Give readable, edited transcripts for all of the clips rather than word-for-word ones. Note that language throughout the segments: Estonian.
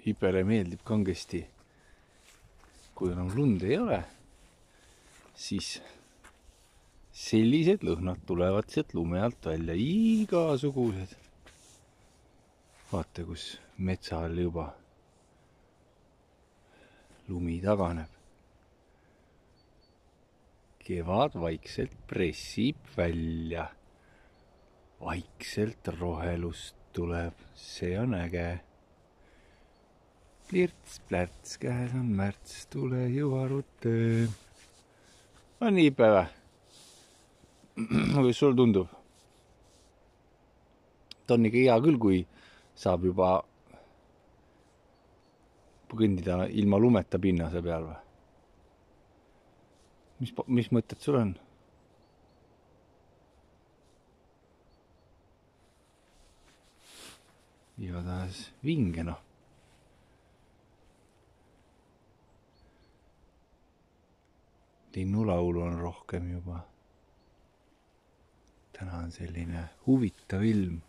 Hipele meeldib kangesti, kui enam lund ei ole, siis sellised lõhnad tulevad sealt lume alt välja, igasugused. Vaata, kus metsa all juba lumi taganeb. Kevad vaikselt pressib välja. Vaikselt rohelust tuleb, see on äge. Plirts-plärts, käes on märts, tule juba rutte. On nii päeva. Kuidas sul tundub? Ta on ikka hea küll, kui saab juba kõndida ilma lumeta pinnase peal või? Mis mõtted sul on? Igatahes vinge, noh. Linnulaulu on rohkem juba. Täna on selline huvitav ilm.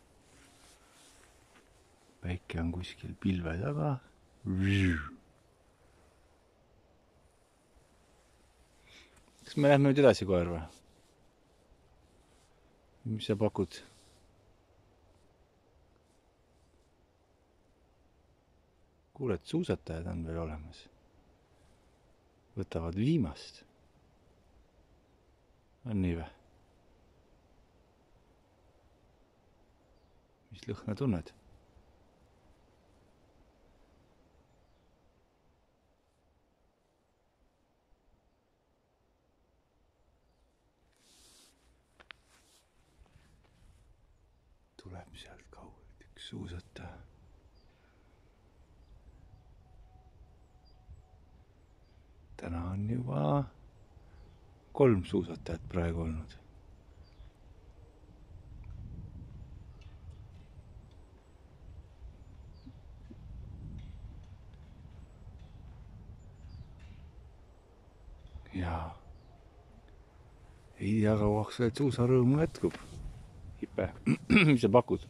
Päike on kuskil pilve taga. Kas me lähme nüüd edasi koer või? Mis sa pakud? Kuuled, suusatajad on veel olemas. Võtavad viimast. On nii või? Mis lõhna tunned? Tuleb sealt kaugelt üks suusataja. Täna on juba 3 suusatajat praegu olnud. Ja ei tea kauaks veel suusarõõmu jätkub. Hipe, mis sa pakud?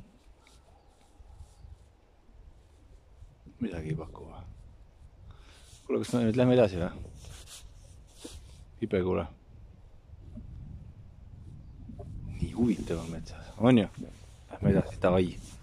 Midagi ei paku või? Kuule, kas me nüüd lähme edasi või? Hipe, kuule. Nii huvitav on metsas. On ju? Lähme edasi, davai.